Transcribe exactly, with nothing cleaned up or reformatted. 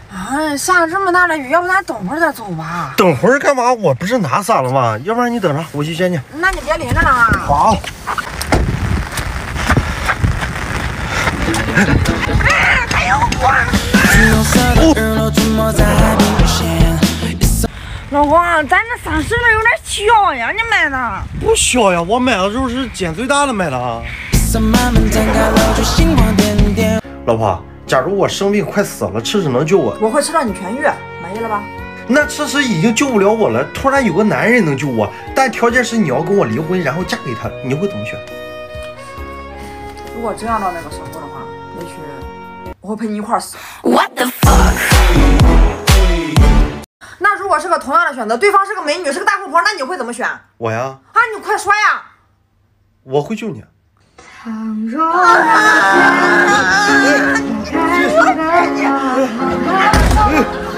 哎，下这么大的雨，要不咱等会儿再走吧？ 等会儿干嘛？我不是拿伞了吗？要不然你等着，我去接你。 那你别淋着了啊。 好。 哎，还有我。老公，咱这伞是不是有点小呀？你买的？ 不小呀，我买的时候是捡最大的买的啊。老婆，假如我生病快死了，吃屎能救我？ 我会吃到你痊愈，满意了吧？ 那吃屎已经救不了我了，突然有个男人能救我，但条件是你要跟我离婚，然后嫁给他，你会怎么选？ 如果真要到那个时候的话，也许我会陪你一块儿死。 What the fuck？ 那如果是个同样的选择，对方是个美女，是个大富婆，那你会怎么选？ 我呀？ 啊，你快说呀！ 我会救你。 倘若啊